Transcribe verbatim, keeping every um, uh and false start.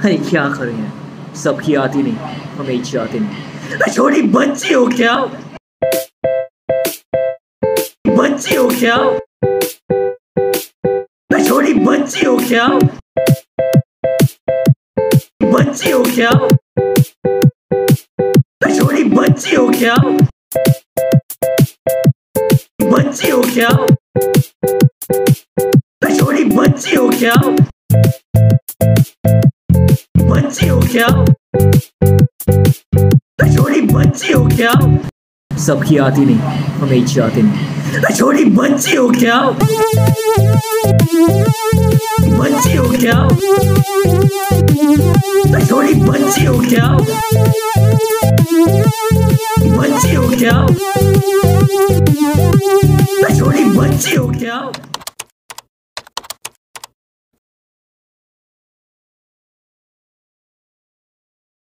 अरे क्या करें, सबकी आती नहीं, हमें ही आती नहीं। छोटी बच्ची हो क्या? बच्ची हो क्या? छोटी बच्ची हो क्या? बच्ची हो क्या? छोटी बच्ची हो क्या? बच्ची हो क्या? छोटी बच्ची हो क्या? बच्ची हो क्या? छोटी बच्ची हो क्या? सबकी आती नहीं, हमें ही आती नहीं। छोटी बच्ची हो क्या? बच्ची हो क्या? छोटी बच्ची हो क्या? बच्ची हो क्या? छोटी बच्ची हो क्या?